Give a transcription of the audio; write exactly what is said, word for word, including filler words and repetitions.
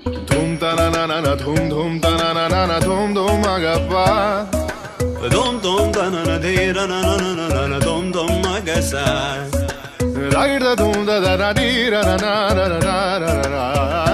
Dhum ta na na na na dhum dhum ta na na na na dhum dhum agappa. Dom dom da na na de ra na na na na na dom dom magasa. Ra da dhum da da da di ra na na na na na na.